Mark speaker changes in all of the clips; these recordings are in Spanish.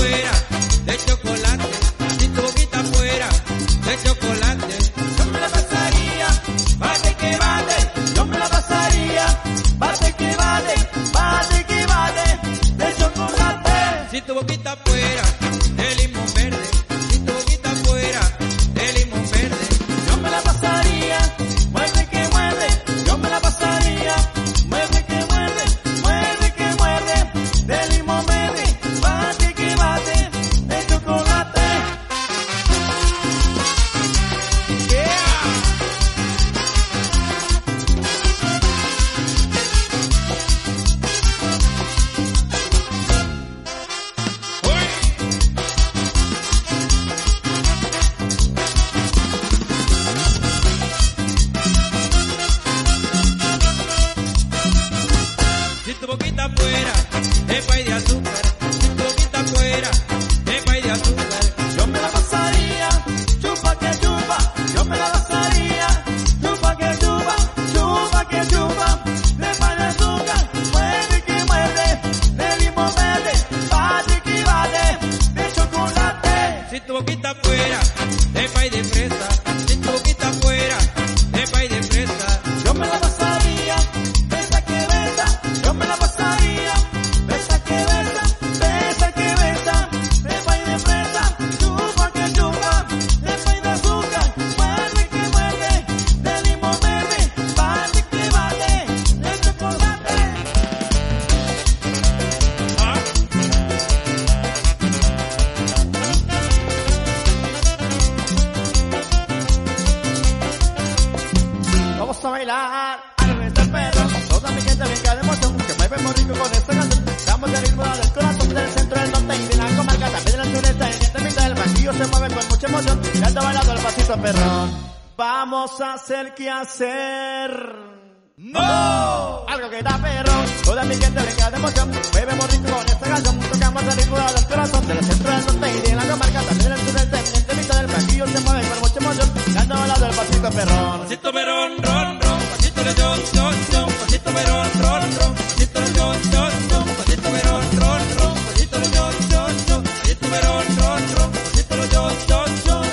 Speaker 1: fuera de chocolate, si tu boquita fuera de chocolate, yo me la pasaría, bate que bate, yo me la pasaría, bate que bate, bate que bate, de chocolate. Si tu boquita fuera de limón verde, si tu boquita fuera de limón verde, yo me la pasaría, muerde que muerde, yo me la pasaría, muerde que muerde, muerde que muerde, de limón verde, bate que bate, de chocolate. Yeah. Si tu boquita fuera de pay de azúcar, si tu boquita fuera de pay de azúcar, yo me la pasaría, chupa que chupa, yo me la pasaría, chupa que chupa, chupa que chupa, de pay de azúcar, muerde que muerde, de limón verde, bate que bate, de chocolate. Si tu boquita fuera de pay de fresa, si tu boquita fuera de pay de fresa, yo me la pasaría, besa que besa, yo me la pasaría, besa que besa, besa que besa, de pay de fresa, chupa que chupa, de pay de azúcar, muerde que muerde, de limón verde, bate que bate, de chocolate.
Speaker 2: Vamos a bailar al este perro, toda mi gente brinca de emoción, que mueve muy rico con esta canción. Damos el ritmo del corazón del centro del norte y de la comarca, también del sureste, y en la mitad del banquillo se mueve con mucha emoción, y anda bailando el pasito perrón. Vamos a hacer qué hacer. ¡No! Algo que da perro, toda mi gente brinca de emoción, mueve muy rico con esta canción. Tocamos el ritmo del corazón del centro del norte y de la comarca, también del sureste, y en la mitad del banquillo se mueve con mucha emoción, y anda bailando el pasito perrón.
Speaker 1: Pasito perón, ron, ron, pasito de yon, yon, yon, pasito perón, ron, ron, pasito de yon, yon, yon, pasito perón, ron, ron, pasito de yon, yon, yon, pasito perón, ron, ron, pasito de yon, yon, yon.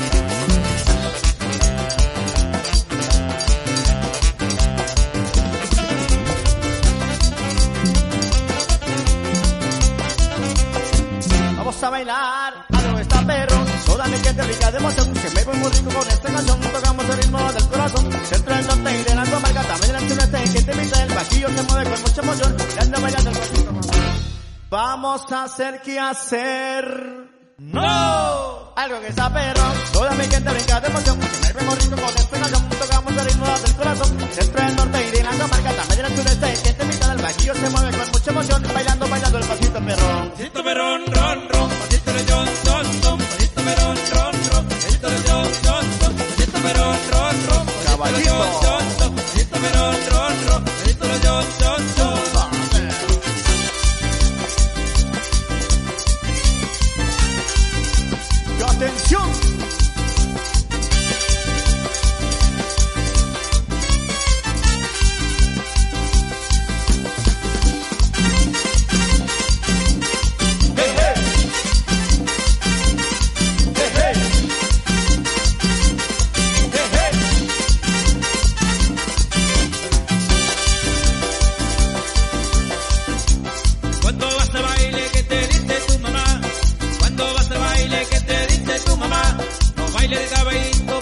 Speaker 2: Vamos a bailar, algo está perro, toda mi gente rica de emoción, que me voy muy rico con esta canción. Tocamos el ritmo del corazón, centro del norte y de la comarca, también del sureste, que te invita el vaquillo se mueve con mucha emoción, y anda bailando el pasito. Vamos a hacer qué hacer.
Speaker 1: ¡No!
Speaker 2: Algo que está perro, toda mi gente brinca de emoción, que me voy muy rico con esta canción. Tocamos el ritmo del corazón, centro del norte y de la comarca, también del sureste, que te invita el vaquillo se mueve con mucha emoción, bailando, bailando el pasito perrón.
Speaker 1: Pasito perón, ron, ron, pasito de yon, yon, yon, pasito perón, ron, ron, pasito de yon, yon, yon, pasito perón, ron, ron, pasito de yon, yon, yon, pasito perón, ron, ron, pasito de yon, yon, yon.
Speaker 2: ¡Y atención!
Speaker 1: Cuando vas al baile, ¿qué te dice tu mamá? Cuando vas al baile, ¿qué te dice tu mamá? No baile de caballito,